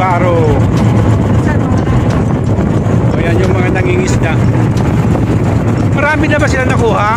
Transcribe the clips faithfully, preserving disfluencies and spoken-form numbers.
Pugaro. O yan yung mga nangingisda. Marami na ba sila nakuha?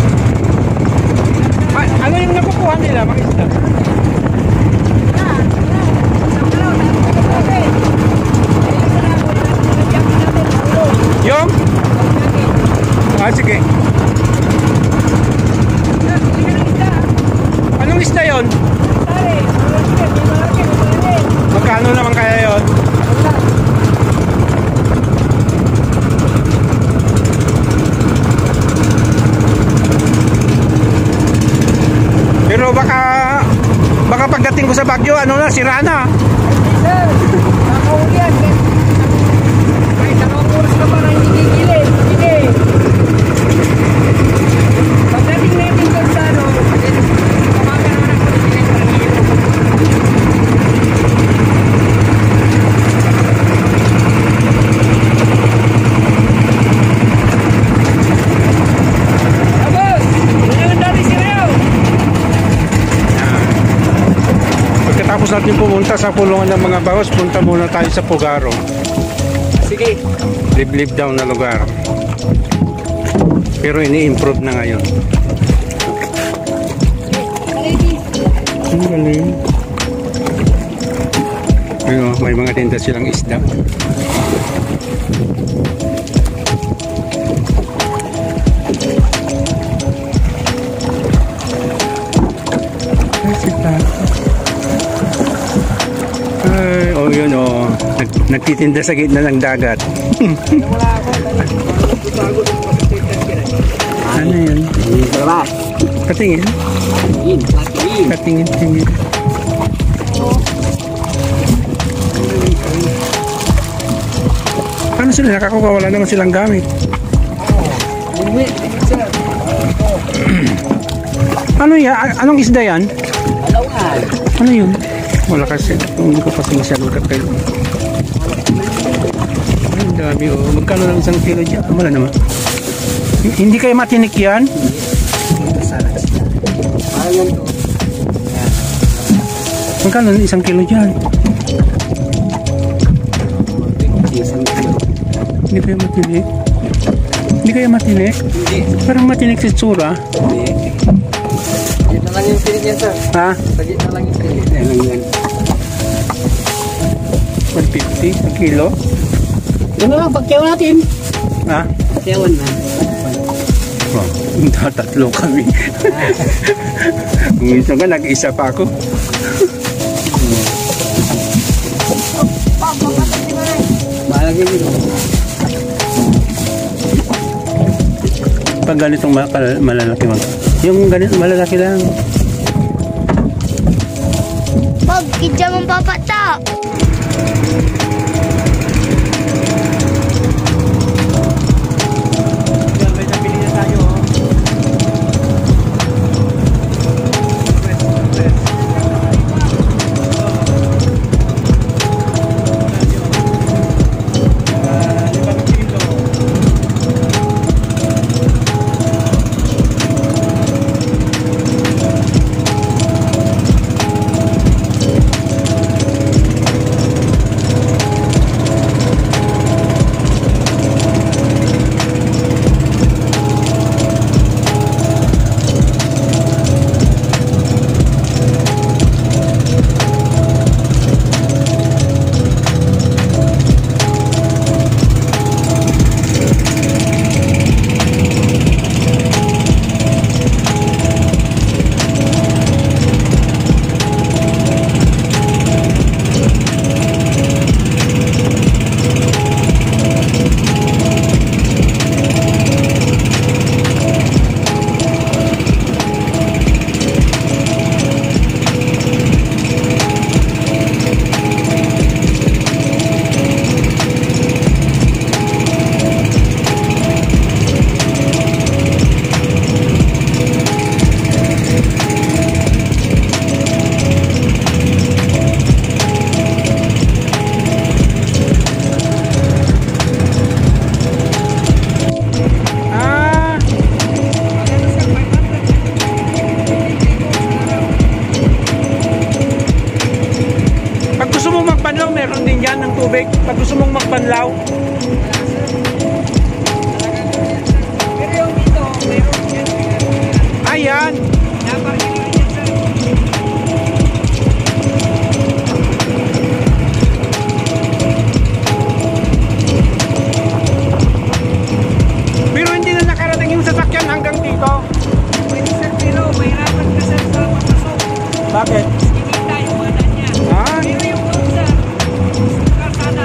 A ano yung nakukuha nila mga isda? Yung? Ah, sige. Anong isda yun? Magkano naman kaya yun? Pero baka baka pagdating ko sa Baguio, ano na, sira na. Sir, nakahuli yan. Kahit dalawang oras ka pa na hindi gigilin. Hindi. Pagdating natin doon sa ano, kumaga naman ang pagdating ng hilo. Abos! Ganyan dati si Rio! Pagkatapos natin pumunta sa pulungan ng mga bahos, punta muna tayo sa Pugaro. Sige. Liblib down na lugar. Pero ini-improve na ngayon. Ang galing. Ayun, may mga tinda silang isda. Ay, sita. Ay, oh yun oh. Nag nagtitinda sa gitna ng dagat. Wala ako. Ano yun? Sarap. Katingin? Katingin. Katingin. Katingin, tingin. Paano sila nakakuha? Wala naman silang gamit. Ano yan? Anong isda yan? Alawan. Ano yun? Wala kasi. Hindi ko kasi masyadong kapil. Ay, dami oh. Magkano lang isang kilo dyan? Wala naman. Hindi kayo matinik yan? Magkano isang kilo dyan? Hindi kayo matinik? Hindi kayo matinik? Hindi. Parang matinik si tsura. Hindi. Sagit na lang yung pilit yan, sir. Ha? Sagit na lang yung pilit. Yan lang yan. one fifty a kilo? Yan na lang, pagkiyaw natin. Ha? Pagkiyawan na. Oh, tatlo kami. Kung minsan ka, nag-isa pa ako. Malagay dito. Pag ganitong malalaki mag... Yung ganito malalaki lang. Bob, kita mong papata. Bakit? Kinita yung mga daan niya. Ah? Pero yung doon sa kalsada,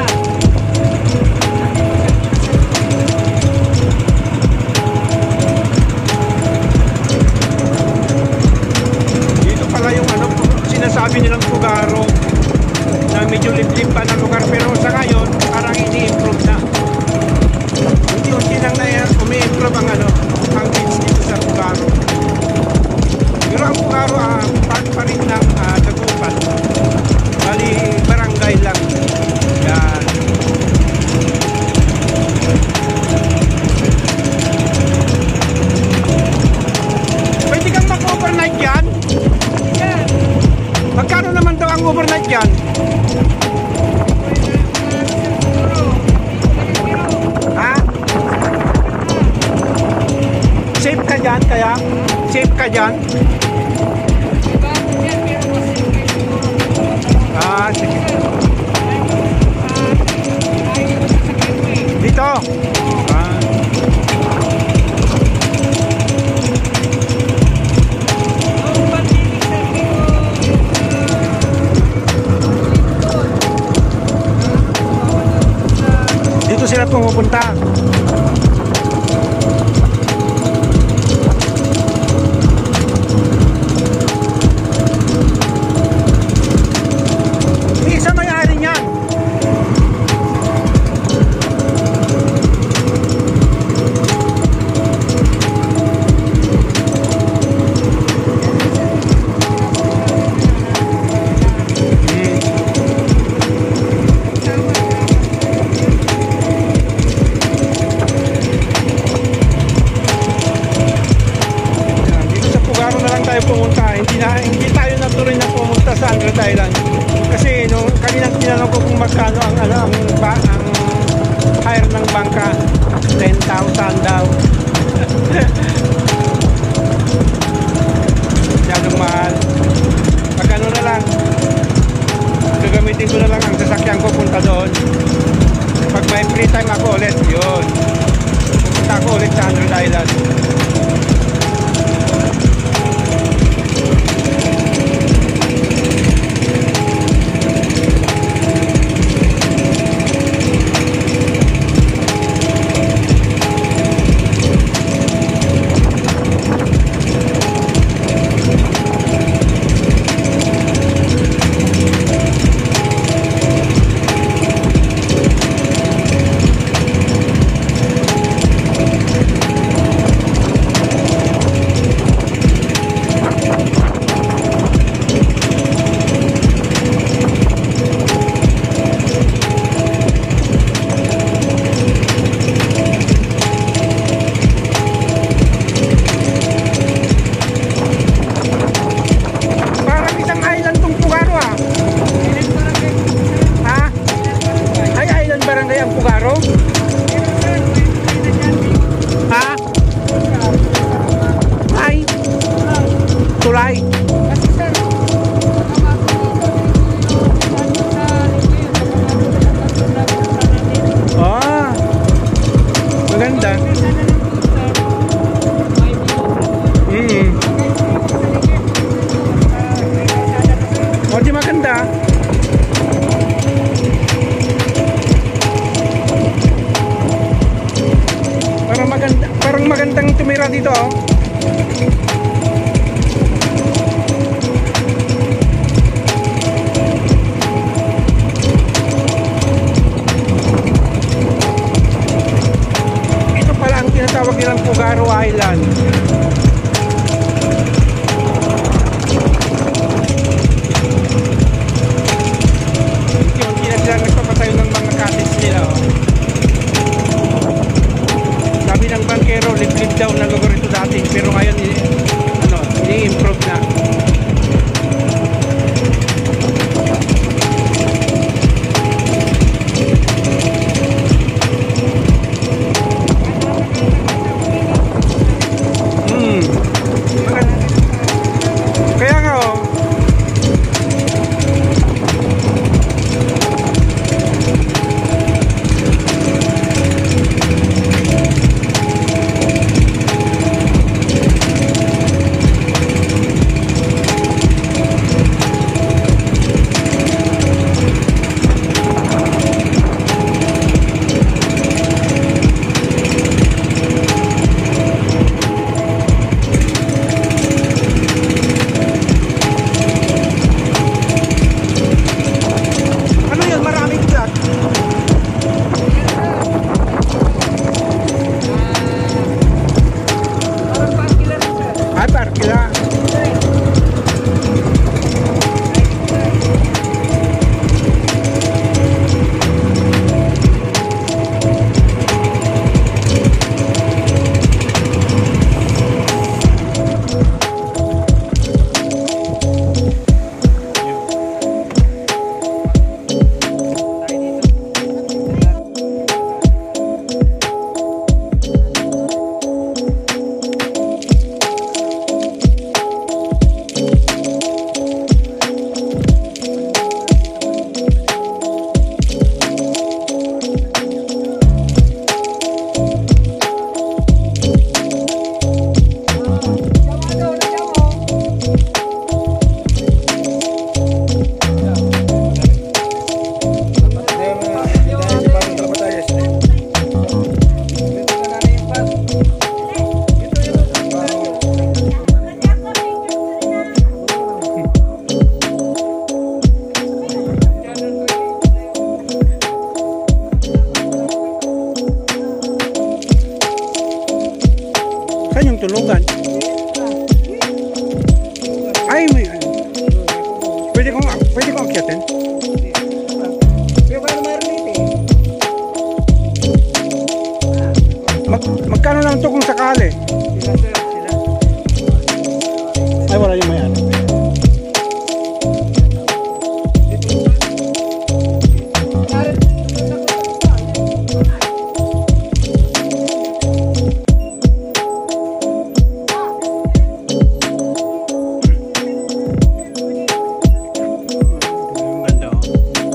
Dito pala yung ano, sinasabi nilang Pugaro na medyo liblib pa ng lugar, pero sa ngayon parang ini-improve na. Unti-unti lang na yan, umi-improve ang ano, ang beach dito sa Pugaro. Pero ang Pugaro, ah, part pa rin ng ah, Dagupan. Bali, barangay lang. Yan. Pwede kang mag-overnight yan? yan. Magkano naman daw ang overnight yan? Ha? Safe ka dyan kaya? Safe ka dyan? Diba? Yan, pero mas simple siguro. Ah, sige. Ayaw na sa gateway. Dito? Ah. Noong pandemic na Dito sila pumupunta. Isa may-ari niyan. Dito sa Pugaro na lang tayo pumunta. Hindi na hindi tayo natuloy na pumunta sa Andret Island. Kasi nung kanina tinanong ko kung magkano ang ano ang, ba, ang hire ng bangka, ten thousand daw. Masyadong mahal. Pag ano na lang, gagamitin ko na lang ang sasakyan ko punta doon. Pag may free time ako ulit, yun. Pupunta ako ulit sa Andret Island. Parang isang island tong Pugaro ah. Ha? Ay, island barangay ang Pugaro? Ha? Ay, tulay. Kasi sir, Ah, maganda. Hmm. O di maganda. Parang maganda, parang magandang tumira dito oh. Ito pala ang tinatawag nilang Pugaro Island. Unti-unti na sila nagpapatayo ng mga cottage nila oh. Sabi ng bankero, liblib daw na lugar ito dati, pero ngayon i- ano, i-improve na. Hmm. Kaya nga oh. Saan yung tulugan? Ay, may ano. Pwede kong, pwede kong akyatin? Pero paano marinig eh? Mag, magkano lang ito kung sakali? Sila sir, sila. Ay, wala yung may ano. Ang ganda oh.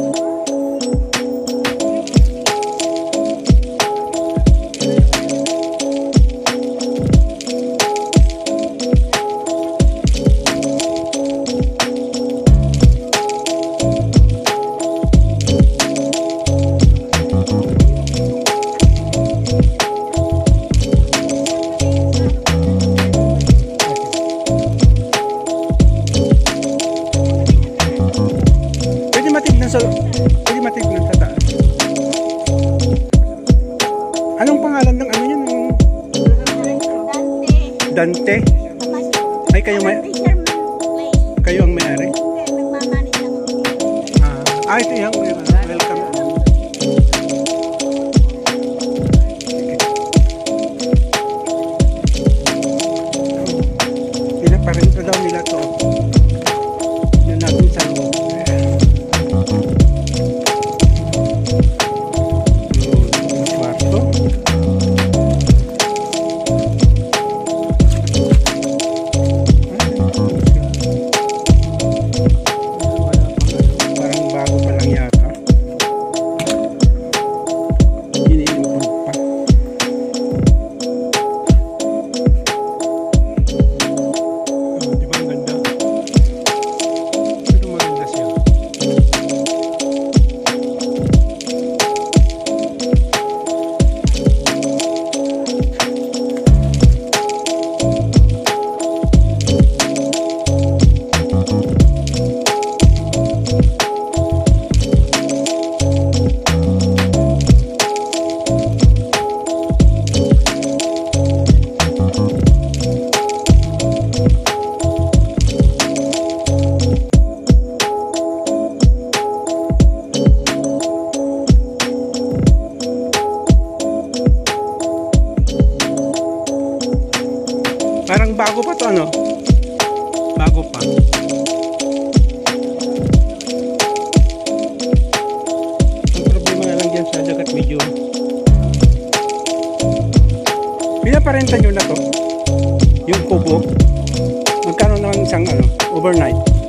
Pwede matignan sa pwede matignan sa taas. Anong pangalan ng ano yun? Yung Dante? Ay, kayo may kayo ang may-ari? Ah, ah ito yung welcome. Pinaparento daw nila to. Yun natin sa loob. Yung kwarto. Parang bago pa lang yata. Ini-improve pa. Oh, di ba ang ganda? Pero maganda siya. Parang bago pa to, ano? Bago pa. Ang problema na lang dyan sa dagat medyo. Pinaparenta nyo na to? Yung kubo? Magkano naman isang ano? Overnight?